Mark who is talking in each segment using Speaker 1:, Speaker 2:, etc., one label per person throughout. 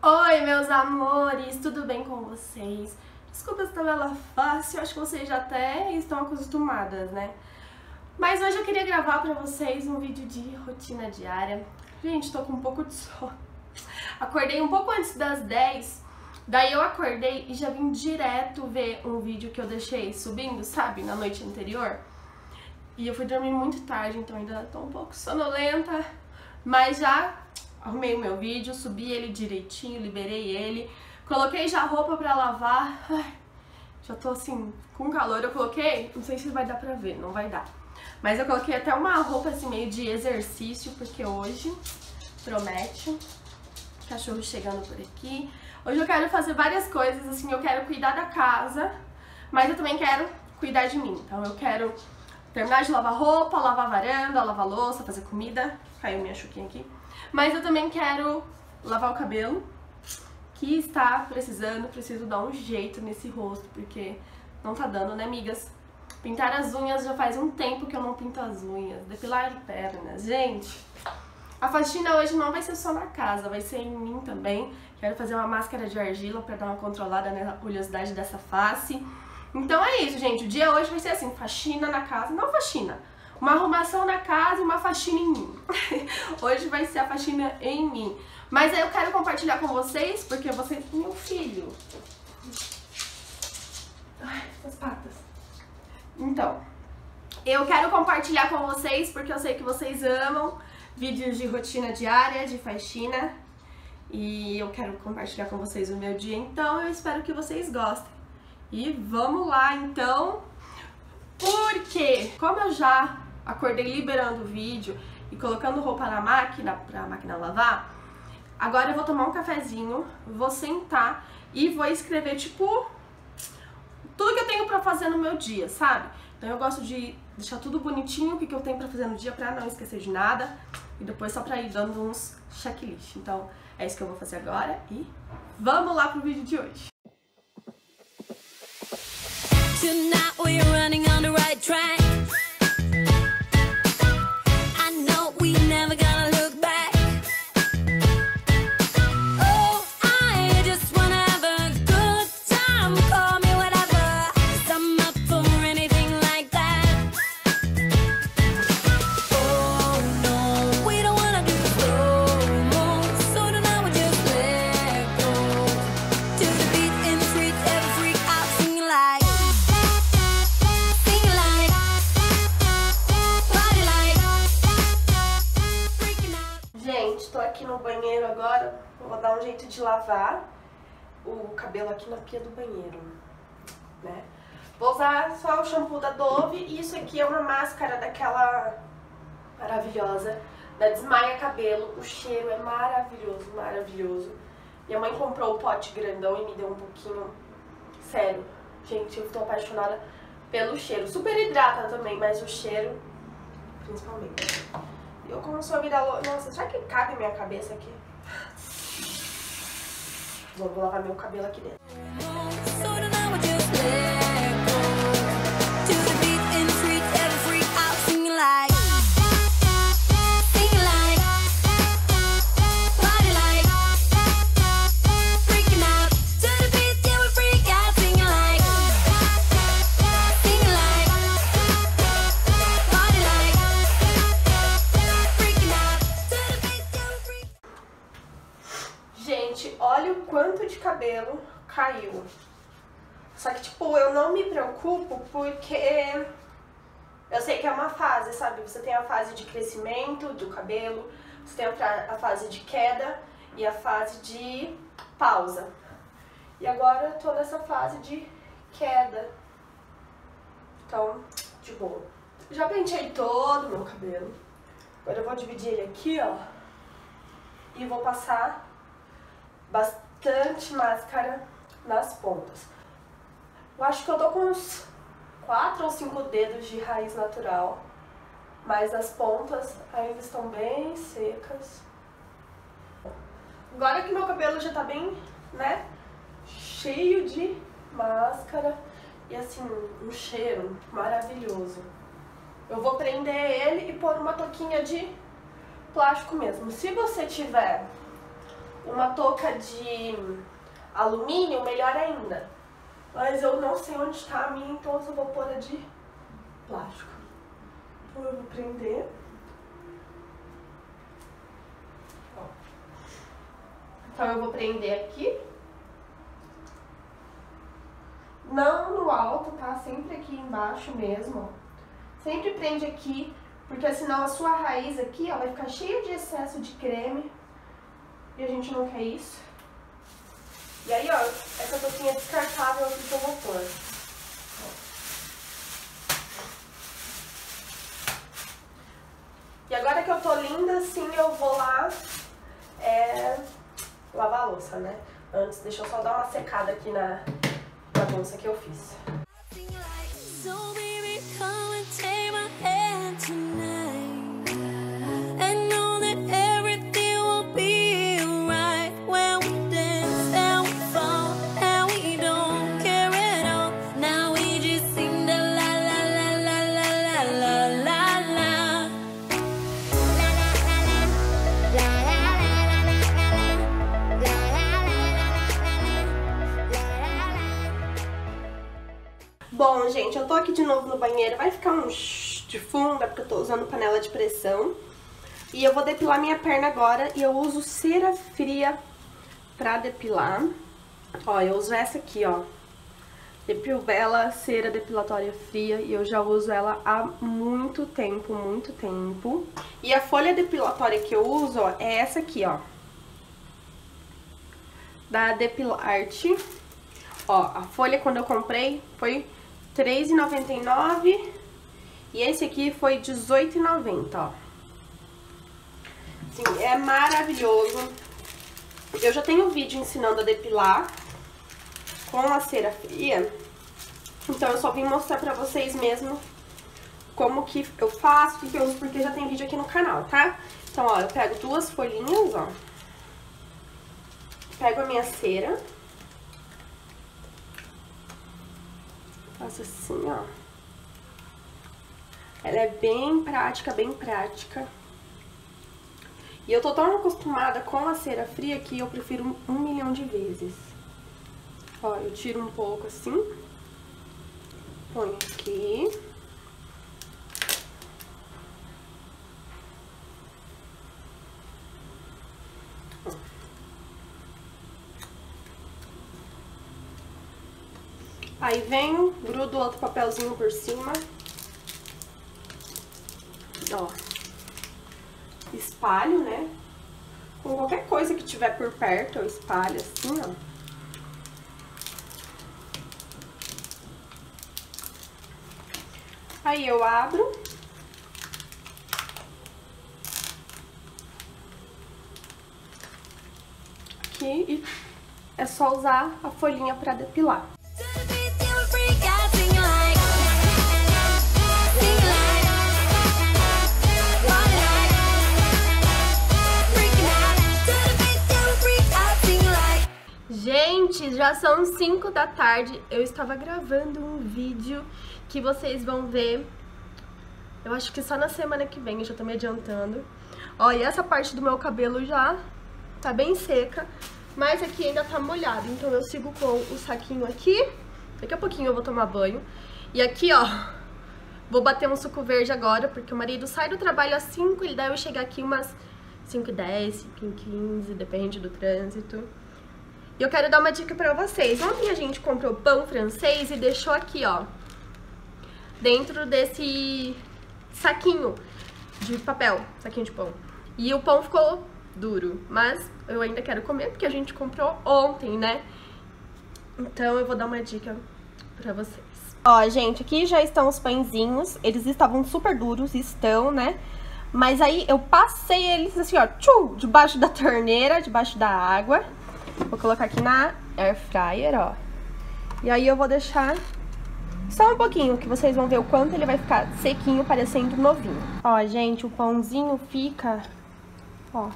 Speaker 1: Oi, meus amores, tudo bem com vocês? Desculpa essa tabela fácil, acho que vocês já até estão acostumadas, né? Mas hoje eu queria gravar pra vocês um vídeo de rotina diária. Gente, tô com um pouco de sono. Acordei um pouco antes das 10, daí eu acordei e já vim direto ver um vídeo que eu deixei subindo, sabe, na noite anterior. E eu fui dormir muito tarde, então ainda tô um pouco sonolenta, mas já arrumei o meu vídeo, subi ele direitinho, liberei ele, coloquei já a roupa pra lavar. Ai, já tô assim, com calor. Eu coloquei, não sei se vai dar pra ver, não vai dar, mas eu coloquei até uma roupa assim meio de exercício, porque hoje promete. Cachorro chegando por aqui. Hoje eu quero fazer várias coisas, assim, eu quero cuidar da casa, mas eu também quero cuidar de mim. Então eu quero terminar de lavar roupa, lavar a varanda, lavar louça, fazer comida. Caiu minha chuquinha aqui. Mas eu também quero lavar o cabelo, que está precisando, preciso dar um jeito nesse rosto, porque não tá dando, né, amigas? Pintar as unhas, já faz um tempo que eu não pinto as unhas. Depilar pernas, gente. A faxina hoje não vai ser só na casa, vai ser em mim também. Quero fazer uma máscara de argila pra dar uma controlada na oleosidade dessa face. Então é isso, gente. O dia hoje vai ser assim, faxina na casa, não faxina. Uma arrumação na casa e uma faxina em mim. Hoje vai ser a faxina em mim. Mas aí eu quero compartilhar com vocês, porque vocês... Meu filho... Ai, as patas. Então, eu quero compartilhar com vocês, porque eu sei que vocês amam vídeos de rotina diária, de faxina. E eu quero compartilhar com vocês o meu dia, então eu espero que vocês gostem. E vamos lá, então. Porque, como eu já acordei liberando o vídeo e colocando roupa na máquina, pra máquina lavar, agora eu vou tomar um cafezinho, vou sentar e vou escrever, tipo, tudo que eu tenho pra fazer no meu dia, sabe? Então eu gosto de deixar tudo bonitinho, o que eu tenho pra fazer no dia pra não esquecer de nada. E depois só pra ir dando uns checklist. Então é isso que eu vou fazer agora e vamos lá pro vídeo de hoje. Tonight we're running on the right track. I know we never gonna look back. Oh, I just wanna have a good time. Call me whatever, 'cause I'm up for anything like that. Oh no, we don't wanna do slow-mo, so tonight we just let go. To the beat in the street, every freak out singing like. Gente, tô aqui no banheiro agora, vou dar um jeito de lavar o cabelo aqui na pia do banheiro, né? Vou usar só o shampoo da Dove e isso aqui é uma máscara daquela maravilhosa, da Desmaia Cabelo. O cheiro é maravilhoso, maravilhoso. Minha mãe comprou o pote grandão e me deu um pouquinho. Sério, gente, eu tô apaixonada pelo cheiro. Super hidrata também, mas o cheiro, principalmente. Eu como sou vida louca... Nossa, será que cabe minha cabeça aqui? Vou lavar meu cabelo aqui dentro. Gente, olha o quanto de cabelo caiu. Só que, tipo, eu não me preocupo porque eu sei que é uma fase, sabe? Você tem a fase de crescimento do cabelo, você tem a fase de queda e a fase de pausa. E agora eu tô nessa fase de queda. Então, de boa. Já pentei todo o meu cabelo. Agora eu vou dividir ele aqui, ó. E vou passar bastante máscara nas pontas. Eu acho que eu tô com uns 4 ou 5 dedos de raiz natural, mas as pontas ainda estão bem secas. Agora que meu cabelo já tá bem, né, cheio de máscara e assim, um cheiro maravilhoso, eu vou prender ele e pôr uma touquinha de plástico mesmo. Se você tiver uma touca de alumínio, melhor ainda. Mas eu não sei onde está a minha, então eu só vou pôr a de plástico. Então eu vou prender. Ó. Então eu vou prender aqui. Não no alto, tá? Sempre aqui embaixo mesmo, ó. Sempre prende aqui, porque senão a sua raiz aqui, ó, vai ficar cheia de excesso de creme. E a gente não quer isso. E aí, ó, essa touquinha descartável aqui que eu vou pôr. Ó. E agora que eu tô linda, assim, eu vou lá lavar a louça, né? Antes, deixa eu só dar uma secada aqui na bagunça que eu fiz. Bom, gente, eu tô aqui de novo no banheiro, vai ficar um de fundo, é porque eu tô usando panela de pressão. E eu vou depilar minha perna agora e eu uso cera fria pra depilar. Ó, eu uso essa aqui, ó. Depil Bella Cera Depilatória Fria e eu já uso ela há muito tempo, muito tempo. E a folha depilatória que eu uso, ó, é essa aqui, ó. Da Depilarte. Ó, a folha quando eu comprei foi R$3,99 e esse aqui foi R$18,90, ó. Sim, é maravilhoso. Eu já tenho um vídeo ensinando a depilar com a cera fria, então eu só vim mostrar pra vocês mesmo como que eu faço, o que eu uso, porque já tem vídeo aqui no canal, tá? Então, ó, eu pego duas folhinhas, ó. Pego a minha cera. Faço assim, ó. Ela é bem prática, bem prática. E eu tô tão acostumada com a cera fria que eu prefiro 1 milhão de vezes. Ó, eu tiro um pouco assim. Ponho aqui. Aí venho, grudo outro papelzinho por cima. Ó. Espalho, né? Com qualquer coisa que tiver por perto, eu espalho assim, ó. Aí eu abro. Aqui e é só usar a folhinha pra depilar. Gente, já são 5 da tarde, eu estava gravando um vídeo que vocês vão ver, eu acho que só na semana que vem, eu já tô me adiantando. Ó, e essa parte do meu cabelo já tá bem seca, mas aqui ainda tá molhado, então eu sigo com o saquinho aqui, daqui a pouquinho eu vou tomar banho. E aqui, ó, vou bater um suco verde agora, porque o marido sai do trabalho às 5, ele deve chegar aqui umas 5h10, 5h15, depende do trânsito. E eu quero dar uma dica pra vocês. Ontem a gente comprou pão francês e deixou aqui, ó, dentro desse saquinho de papel, saquinho de pão. E o pão ficou duro, mas eu ainda quero comer porque a gente comprou ontem, né? Então eu vou dar uma dica pra vocês. Ó, gente, aqui já estão os pãezinhos. Eles estavam super duros, estão, né? Mas aí eu passei eles assim, ó, debaixo da torneira, debaixo da água. Vou colocar aqui na air fryer, ó. E aí eu vou deixar só um pouquinho, que vocês vão ver o quanto ele vai ficar sequinho, parecendo novinho. Ó, gente, o pãozinho fica, ó,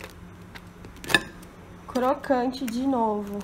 Speaker 1: crocante de novo.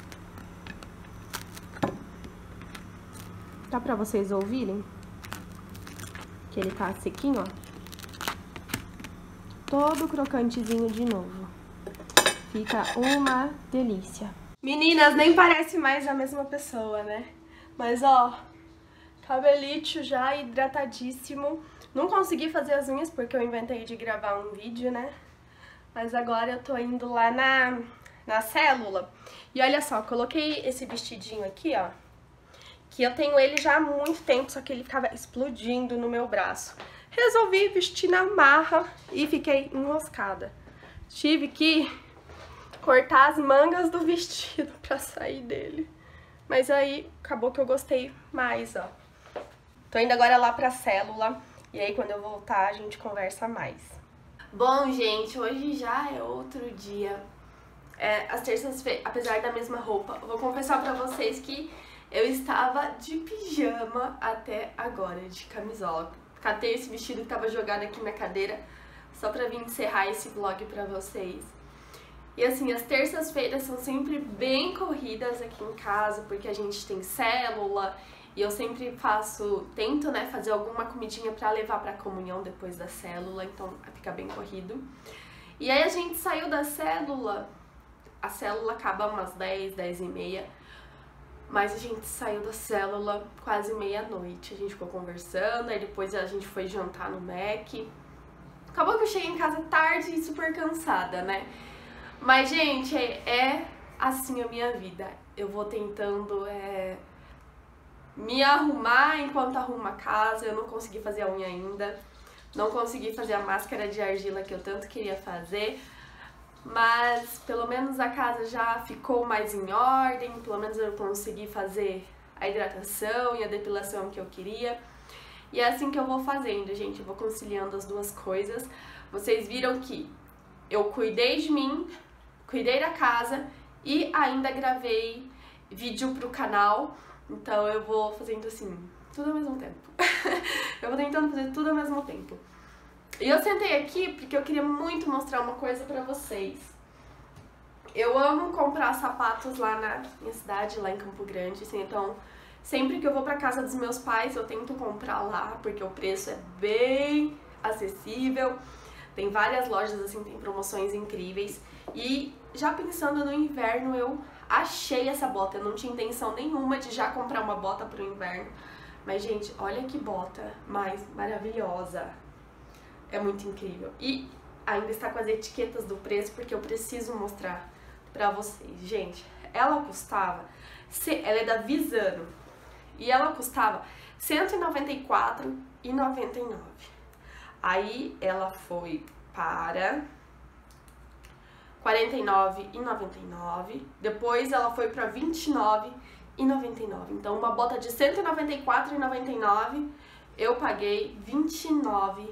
Speaker 1: Dá pra vocês ouvirem? Que ele tá sequinho, ó. Todo crocantezinho de novo.
Speaker 2: fica uma delícia.
Speaker 1: Meninas, nem parece mais a mesma pessoa, né? Mas ó, cabelito já hidratadíssimo. Não consegui fazer as unhas porque eu inventei de gravar um vídeo, né? Mas agora eu tô indo lá na célula. E olha só, coloquei esse vestidinho aqui, ó. Que eu tenho ele já há muito tempo, só que ele ficava explodindo no meu braço. Resolvi vestir na marra e fiquei enroscada. Tive que cortar as mangas do vestido pra sair dele. Mas aí acabou que eu gostei mais, ó. Tô indo agora lá pra célula. E aí quando eu voltar a gente conversa mais. Bom, gente, hoje já é outro dia. As terças-feiras, apesar da mesma roupa, eu vou confessar pra vocês que eu estava de pijama até agora, de camisola. Catei esse vestido que tava jogado aqui na cadeira só pra vir encerrar esse vlog pra vocês. E assim, as terças-feiras são sempre bem corridas aqui em casa, porque a gente tem célula e eu sempre tento, né, fazer alguma comidinha pra levar pra comunhão depois da célula, então fica bem corrido. E aí a gente saiu da célula, a célula acaba umas 10, 10h30, mas a gente saiu da célula quase meia-noite. A gente ficou conversando, aí depois a gente foi jantar no Mac. Acabou que eu cheguei em casa tarde e super cansada, né? Mas, gente, é assim a minha vida. Eu vou tentando me arrumar enquanto arrumo a casa. Eu não consegui fazer a unha ainda. Não consegui fazer a máscara de argila que eu tanto queria fazer. Mas pelo menos a casa já ficou mais em ordem. Pelo menos eu consegui fazer a hidratação e a depilação que eu queria. E é assim que eu vou fazendo, gente. Eu vou conciliando as duas coisas. Vocês viram que eu cuidei de mim, cuidei da casa e ainda gravei vídeo pro canal. Então eu vou fazendo assim, tudo ao mesmo tempo. Eu vou tentando fazer tudo ao mesmo tempo. E eu sentei aqui porque eu queria muito mostrar uma coisa pra vocês. Eu amo comprar sapatos lá na minha cidade, lá em Campo Grande, assim, então sempre que eu vou pra casa dos meus pais eu tento comprar lá, porque o preço é bem acessível. Tem várias lojas, assim, tem promoções incríveis. E já pensando no inverno, eu achei essa bota. Eu não tinha intenção nenhuma de já comprar uma bota pro inverno. Mas, gente, olha que bota mais maravilhosa. É muito incrível. E ainda está com as etiquetas do preço, porque eu preciso mostrar pra vocês. Gente, ela custava... Ela é da Visano. E ela custava R$194,99. Aí ela foi para R$49,99. Depois ela foi para R$29,99. Então uma bota de R$194,99 eu paguei R$29.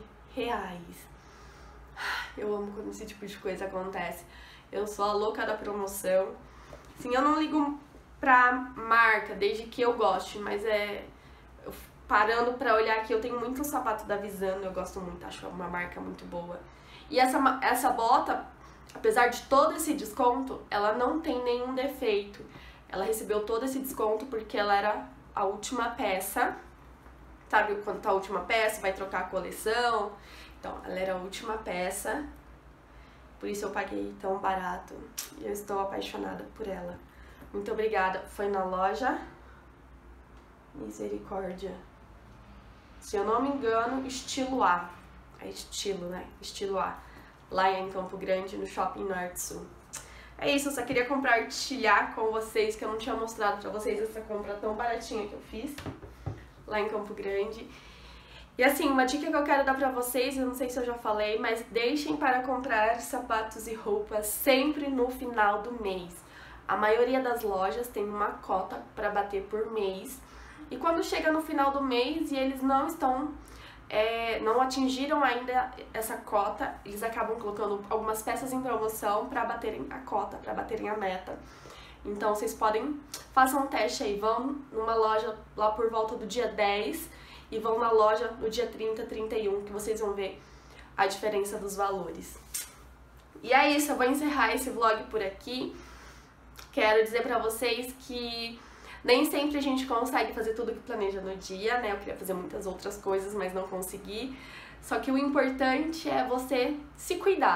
Speaker 1: Eu amo quando esse tipo de coisa acontece. Eu sou a louca da promoção. Sim, eu não ligo pra marca desde que eu goste, mas parando pra olhar aqui, eu tenho muito sapato da Visano, eu gosto muito, acho uma marca muito boa. E essa bota, apesar de todo esse desconto, ela não tem nenhum defeito. Ela recebeu todo esse desconto porque ela era a última peça. Sabe quando tá a última peça, vai trocar a coleção? Então, ela era a última peça, por isso eu paguei tão barato. E eu estou apaixonada por ela. Muito obrigada. Foi na loja Misericórdia. Se eu não me engano, Estilo A. É estilo, né? Estilo A. Lá em Campo Grande, no Shopping Norte Sul. É isso, eu só queria compartilhar com vocês, que eu não tinha mostrado pra vocês essa compra tão baratinha que eu fiz lá em Campo Grande. E assim, uma dica que eu quero dar pra vocês, eu não sei se eu já falei, mas deixem para comprar sapatos e roupas sempre no final do mês. A maioria das lojas tem uma cota para bater por mês. E quando chega no final do mês e eles não atingiram ainda essa cota, eles acabam colocando algumas peças em promoção para baterem a cota, para baterem a meta. Então vocês façam um teste aí, vão numa loja lá por volta do dia 10 e vão na loja no dia 30, 31, que vocês vão ver a diferença dos valores. E é isso, eu vou encerrar esse vlog por aqui. Quero dizer pra vocês que nem sempre a gente consegue fazer tudo que planeja no dia, né? Eu queria fazer muitas outras coisas, mas não consegui. Só que o importante é você se cuidar.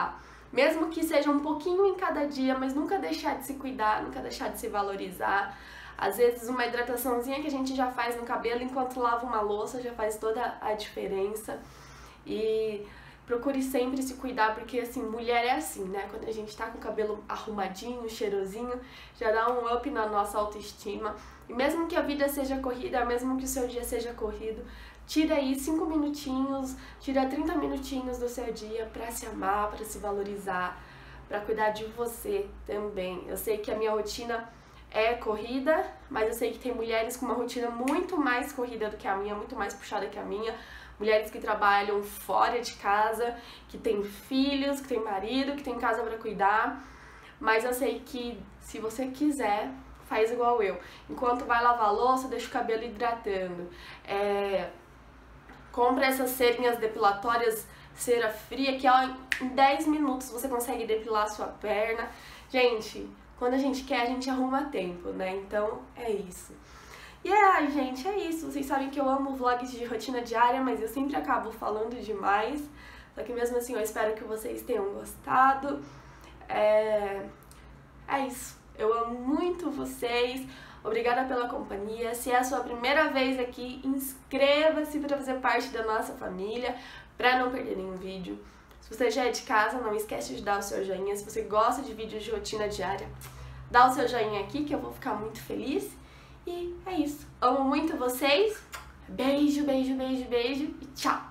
Speaker 1: mesmo que seja um pouquinho em cada dia, mas nunca deixar de se cuidar, nunca deixar de se valorizar. Às vezes uma hidrataçãozinha que a gente já faz no cabelo enquanto lava uma louça já faz toda a diferença. E procure sempre se cuidar, porque assim, mulher é assim, né? Quando a gente tá com o cabelo arrumadinho, cheirosinho, já dá um up na nossa autoestima. E mesmo que a vida seja corrida, mesmo que o seu dia seja corrido, tira aí 5 minutinhos, tira 30 minutinhos do seu dia pra se amar, pra se valorizar, pra cuidar de você também. Eu sei que a minha rotina é corrida, mas eu sei que tem mulheres com uma rotina muito mais corrida do que a minha, muito mais puxada que a minha. Mulheres que trabalham fora de casa, que têm filhos, que têm marido, que têm casa para cuidar. Mas eu sei que se você quiser, faz igual eu. Enquanto vai lavar a louça, deixa o cabelo hidratando. Compra essas cerinhas depilatórias, cera fria, que ó, em 10 minutos você consegue depilar a sua perna. Gente, quando a gente quer, a gente arruma tempo, né? Então é isso. E ai, gente, é isso. Vocês sabem que eu amo vlogs de rotina diária, mas eu sempre acabo falando demais. Só que mesmo assim eu espero que vocês tenham gostado. É isso. Eu amo muito vocês. Obrigada pela companhia. Se é a sua primeira vez aqui, inscreva-se para fazer parte da nossa família, para não perder nenhum vídeo. Se você já é de casa, não esquece de dar o seu joinha. Se você gosta de vídeos de rotina diária, dá o seu joinha aqui que eu vou ficar muito feliz. E é isso. Amo muito vocês. Beijo, beijo, beijo, beijo e tchau!